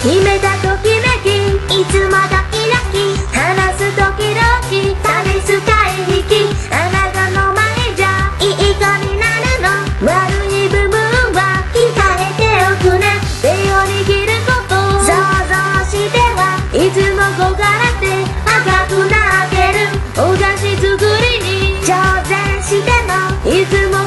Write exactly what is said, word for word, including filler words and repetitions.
決めたときめきいつもドキドキ話すときどき試す回引きあなたの前じゃいい子になるの悪い部分は聞かれておくね手を握ること想像してはいつも小柄で赤くなってるお菓子作りに挑戦してもいつも